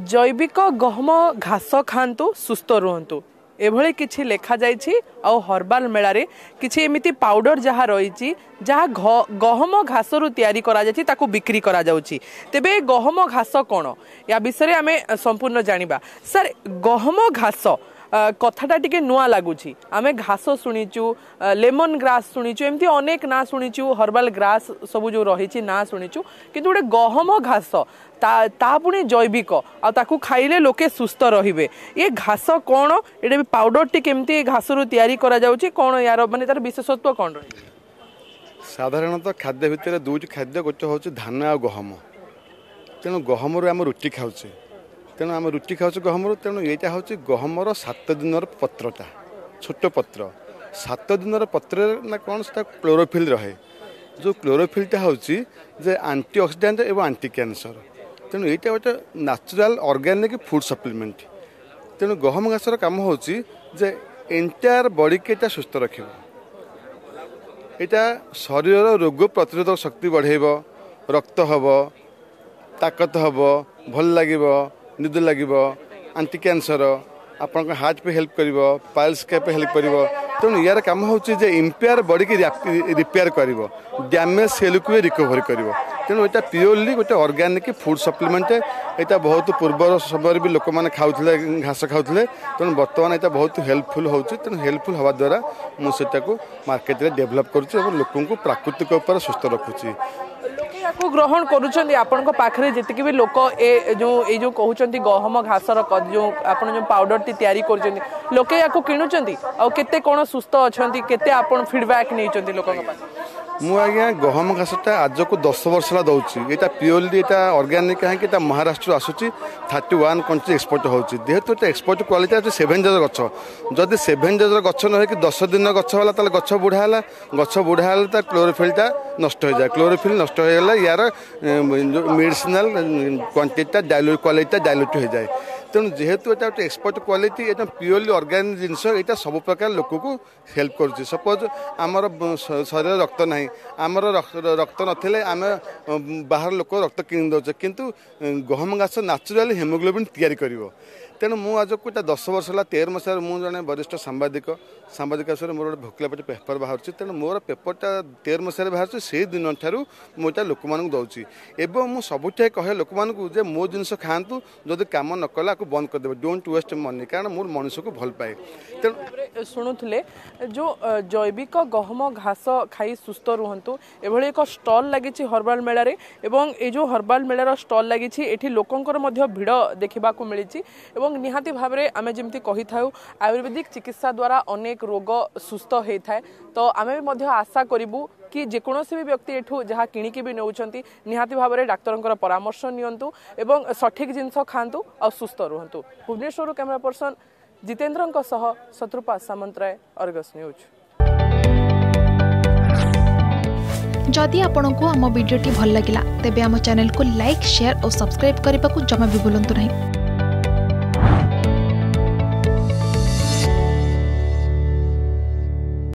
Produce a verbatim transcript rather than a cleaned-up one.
जैविक गहम घास खातु सुस्थ रुहतु एभली किछि लेखा जाइछि आउ हर्बाल मेलारे किछि एमिति पाउडर जहाँ रही जहाँ गहम घास रु तैयारी करा जाछि ताकू बिक्री करा जाउछि। तेबे गहम घास कौन या विषय आमे संपूर्ण जानिबा। सर गहम घास कथाटा टिके नुआ लगुच आमे घास शुणीचु लेमन ग्रास शुणीचु एमती अनेक ना शुणीचु हर्बाल ग्रास सब जो रही ना शुणीचु किंतु गोटे गहम घास ता ता पुणी जैविक आ ताकू खाइले लोके सुस्थ रहिबे। ये घास कौन ये पाउडर टी केमती घास रु तैयारी करा जाउछि कौन यार माने तार विशेषत्व कौन रही? साधारणतः खाद्य भितर दुईटी खाद्य गोटे हूँ धान आ गहम। तेणु गहम आम रुटी खाऊे तेणु आम रुटी खाऊे गहम तेणु यहाँ हूँ गहमर सात दिन पत्रटा छोट पत्र सात दिन पत्र ना कौन से क्लोरोफिल रहे जो क्लोरोफिलटा हूँ जे आंटीऑक्सीडेंट एवं आंटी कैंसर। तेणु यहाँ गोटे नेचुरल ऑर्गेनिक फूड सप्लीमेंट। तेणु गहम घासर काम हूँ जे एंटायर बॉडी के सुस्थ रख यहाँ शरीर रोग प्रतिरोधक शक्ति बढ़ेब रक्त हम ताकत हम भल लगे निद लगे आंटी कैंसर आपण हार्ट पे हेल्प कर पाइल्स के पे हेल्प कर। तेणु यार कम हूँ इम्पेयर बॉडी की रिपेयर कर डैमेज सेल को रिकवर कर। तेणु यहाँ प्योरली गोटे ऑर्गेनिक फूड सप्लीमेंट यहाँ बहुत पूर्व समय भी लोक मैंने खाऊले घास खाऊले। तेणु बर्तमान यहाँ बहुत हेल्पफुल हो तेणु हेल्पफुल हवा द्वारा मुझे मार्केट में डेभलप करुँच लोक प्राकृतिक उपर सुस्थ रखुची। को ग्रहण करुछंती आपन को पाखरे जति भी लोक ए जो ए जो कहउछंती गहम घासर जो आपन जो पाउडर टी तयारी करछंती लोके याको किनुछंती आ केते कोन सुस्थ अछंती केते आपन फीडबैक नैछंती लोकन पास? मु आज्ञा गहम घासटा आज को दस वर्ष ला दउची एटा प्योरली एटा ऑर्गेनिक है कि महाराष्ट्र आसुची थर्टी वन कंट्री एक्सपोर्ट होची जेहेतु एटा एक्सपोर्ट क्वालिटी है सेवेन डेज गछ जदि सेवेन डेज गछ न कि दस दिन गछ वाला ताले गछ बुढ़ा है गछ बुढ़ा है ता क्लोरोफिलटा नष्ट हो जाए क्लोरोफिल नष्ट हो गला यार medicinal quantity dilute quality dilute हो जाए। तेणु जेहेतु एटा गोटे एक्सपोर्ट क्वालिटी एटा प्योरली ऑर्गेनिक जिनस यहाँ सब प्रकार लोक को हेल्प करुँच। सपोज आमर शरीर रक्त ना आमर रक्त नथिले आम बाहर लोक रक्त किणी दौचे किंतु गहम घास नेचुराली हेमोग्लोबिन तैयारी करिवो। तेणु मु आज को दस वर्ष है तेरह मसीह मुझे जड़े वरिष्ठ सांबादिक सांबादिक मोर गोटे भोकला पेट पेपर बाहर तेणु मोर पेपरटा तेरह मसीह बाहर से दिन ठार मुझे लोक मानक दौची एवं मुझे सबुठे कहे लोक मानक मो जिनस खातु जदि कम न कला बंद करदे डोंट वेस्ट मनी कारण मोर मनुष्य को भल पाए। तेणु शुणुले जो जैविक गहम घास खाई सुस्थ रुहतु एभली एक स्टल लगी हर्बाल मेलारे एवं ए जो हर्बाल मेलार स्टल लगी एठी लोकंकर मध्य भिड़ देखा मिली एवं निहाती भाव में आम जमी कही था आयुर्वेदिक चिकित्सा द्वारा अनेक रोग सुस्थ होता है। तो आम भी आशा करूँ कि जेकोसी भी व्यक्ति एठू जहाँ किणिकी भी नौकरी निहाती भाव में डाक्तर परामर्श नियंतु एवं सठिक जिनस खातु और सुस्थ रुहतु। भुवनेश्वर कैमरा पर्सन जितेन्द्र सह शत्रुपा सामंतराय अर्गस न्यूज। जदि आपंक आम भिडी भल लगा तेब आम चैनल को लाइक शेयर और सब्सक्राइब करने को जमा भी भूलु नहीं।